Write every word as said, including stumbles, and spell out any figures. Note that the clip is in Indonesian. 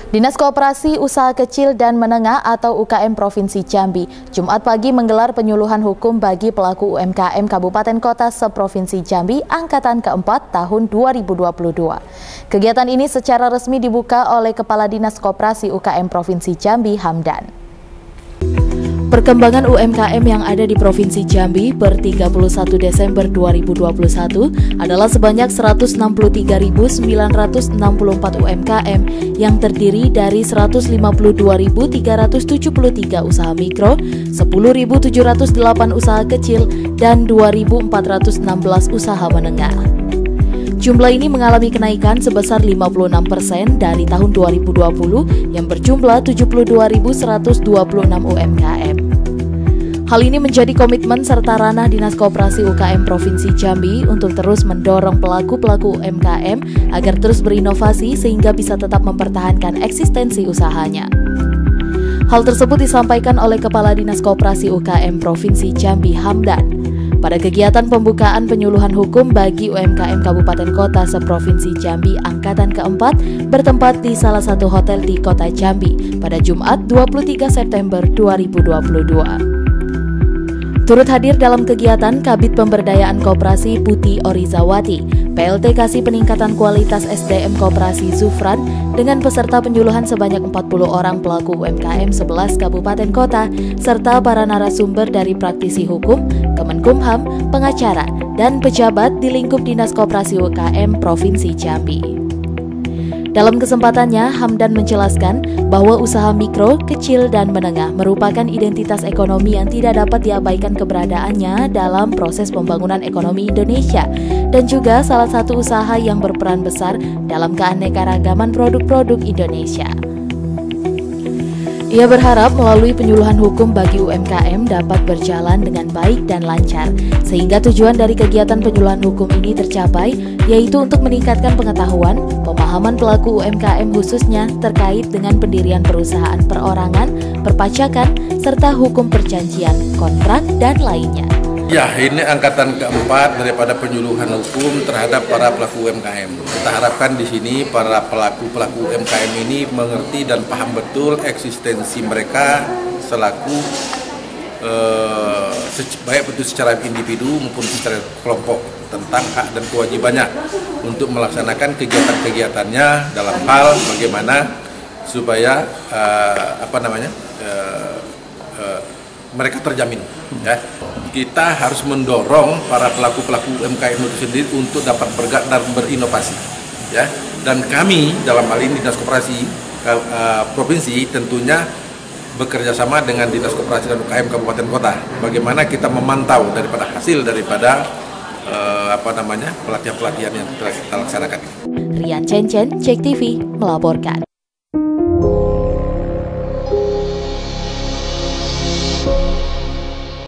Dinas Koperasi Usaha Kecil dan Menengah atau U K M Provinsi Jambi Jumat pagi menggelar penyuluhan hukum bagi pelaku U M K M Kabupaten Kota se-Provinsi Jambi angkatan keempat tahun dua ribu dua puluh dua. Kegiatan ini secara resmi dibuka oleh Kepala Dinas Koperasi U K M Provinsi Jambi Hamdan. Perkembangan U M K M yang ada di Provinsi Jambi per tiga puluh satu Desember dua ribu dua puluh satu adalah sebanyak seratus enam puluh tiga ribu sembilan ratus enam puluh empat U M K M yang terdiri dari seratus lima puluh dua ribu tiga ratus tujuh puluh tiga usaha mikro, sepuluh ribu tujuh ratus delapan usaha kecil, dan dua ribu empat ratus enam belas usaha menengah. Jumlah ini mengalami kenaikan sebesar lima puluh enam persen dari tahun dua ribu dua puluh yang berjumlah tujuh puluh dua ribu seratus dua puluh enam U M K M. Hal ini menjadi komitmen serta ranah Dinas Koperasi U K M Provinsi Jambi untuk terus mendorong pelaku-pelaku U M K M agar terus berinovasi sehingga bisa tetap mempertahankan eksistensi usahanya. Hal tersebut disampaikan oleh Kepala Dinas Koperasi U K M Provinsi Jambi Hamdan pada kegiatan pembukaan penyuluhan hukum bagi U M K M Kabupaten Kota se-Provinsi Jambi angkatan keempat bertempat di salah satu hotel di Kota Jambi pada Jumat dua puluh tiga September dua ribu dua puluh dua. Turut hadir dalam kegiatan Kabid Pemberdayaan Koperasi Putih Orizawati, P L T Kasih Peningkatan Kualitas S D M Koperasi Zufran, dengan peserta penyuluhan sebanyak empat puluh orang pelaku U M K M sebelas kabupaten kota, serta para narasumber dari praktisi hukum, Kemenkumham, pengacara, dan pejabat di lingkup Dinas Koperasi U K M Provinsi Jambi. Dalam kesempatannya, Hamdan menjelaskan bahwa usaha mikro, kecil, dan menengah merupakan identitas ekonomi yang tidak dapat diabaikan keberadaannya dalam proses pembangunan ekonomi Indonesia dan juga salah satu usaha yang berperan besar dalam keanekaragaman produk-produk Indonesia. Ia berharap melalui penyuluhan hukum bagi U M K M dapat berjalan dengan baik dan lancar, sehingga tujuan dari kegiatan penyuluhan hukum ini tercapai, yaitu untuk meningkatkan pengetahuan, pemahaman pelaku U M K M khususnya terkait dengan pendirian perusahaan perorangan, perpajakan, serta hukum perjanjian, kontrak, dan lainnya. Ya, ini angkatan keempat daripada penyuluhan hukum terhadap para pelaku U M K M. Kita harapkan di sini para pelaku-pelaku U M K M ini mengerti dan paham betul eksistensi mereka selaku eh, baik itu secara individu maupun secara kelompok tentang hak dan kewajibannya untuk melaksanakan kegiatan-kegiatannya dalam hal bagaimana supaya eh, apa namanya eh, eh, mereka terjamin. Ya. Kita harus mendorong para pelaku-pelaku U M K M itu sendiri untuk dapat bergerak dan berinovasi. Ya. Dan kami dalam hal ini Dinas Koperasi uh, Provinsi tentunya bekerja sama dengan Dinas Koperasi dan U K M Kabupaten Kota. Bagaimana kita memantau daripada hasil daripada uh, apa namanya pelatihan-pelatihan yang telah kita laksanakan. Rian Cencen, Cek T V melaporkan.